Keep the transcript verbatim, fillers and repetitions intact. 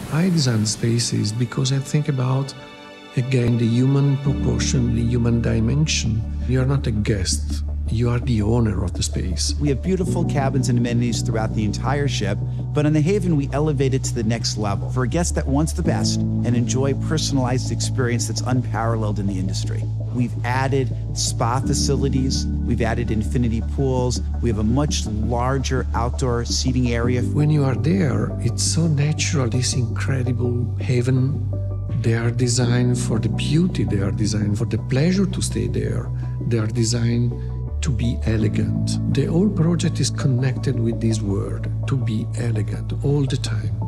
I design spaces because I think about, again, the human proportion, the human dimension. You are not a guest. You are the owner of the space. We have beautiful cabins and amenities throughout the entire ship, but on the Haven, we elevate it to the next level for a guest that wants the best and enjoy a personalized experience that's unparalleled in the industry. We've added spa facilities, we've added infinity pools, we have a much larger outdoor seating area. When you are there, it's so natural, this incredible haven. They are designed for the beauty, they are designed for the pleasure to stay there. They are designed to be elegant. The whole project is connected with this word, to be elegant, all the time.